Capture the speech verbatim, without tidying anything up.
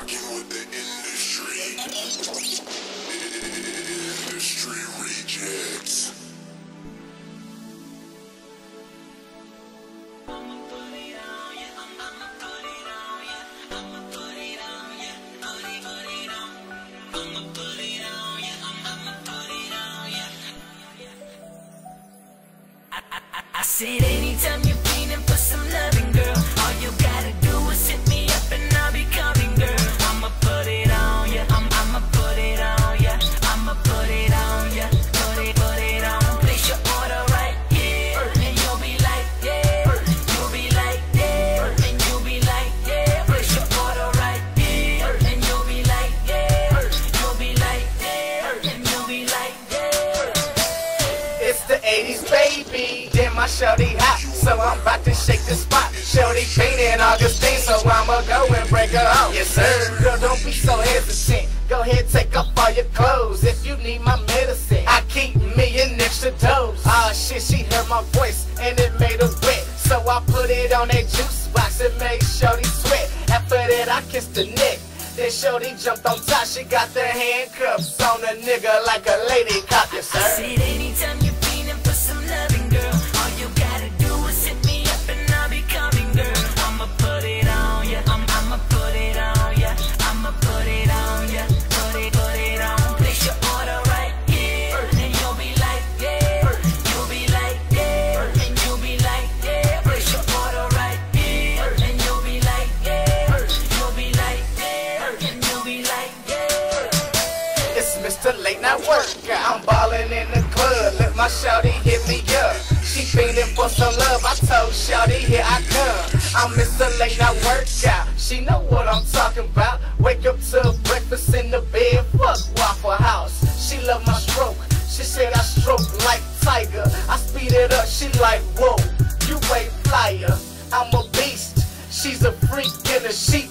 rocking with the industry. Industry rejects. I said anytime you're feeling for some loving, girl, all you gotta do is hit me up and I'll be coming, girl. I'ma put it on ya, I'm, I'ma put it on ya, I'ma put it on ya, put it, put it on. Place your order right, yeah, and you'll be like, yeah, you'll be like, yeah, and you'll be like, yeah. Place your order right, yeah, and you'll be like, yeah, you'll be like, yeah, and you'll be like, yeah. It's the eighties, baby. Then my shorty hot, so I'm about to shake the spot. Shorty painted Augustine, so I'ma go and break her out. Yes, sir. Girl, don't be so hesitant. Go ahead, take off all your clothes. If you need my medicine, I keep me an extra dose. Ah, shit, she heard my voice and it made her wet, so I put it on that juice box and made shorty sweat. After that, I kissed the neck. Then shorty jumped on top. She got the handcuffs on a nigga like a lady cop. Yes, sir. I said anytime you're feeling for some loving, girl, all you gotta do is hit me up and I'll be coming, girl. I'ma put it on ya, I'm, I'ma put it on ya, I'ma put it on ya, put it, put it on. Place your order right, yeah, and you'll be like, yeah, you'll be like, yeah, and you'll be like, yeah. Place your order right, yeah, and you'll be like, yeah, you'll be like, yeah, and you'll be like, yeah. It's Mister Late Night Workout. I'm ballin' in the club. Let my shawty hit me up. She fiendin' for some love. I told shawty, here I come. I'm Mister Late Night Workout. She know what I'm talking about. Wake up to breakfast in the bed. Fuck Waffle House. She love my stroke. She said I stroke like Tiger. I speed it up. She like, whoa, you way flyer. I'm a beast. She's a freak in the sheet.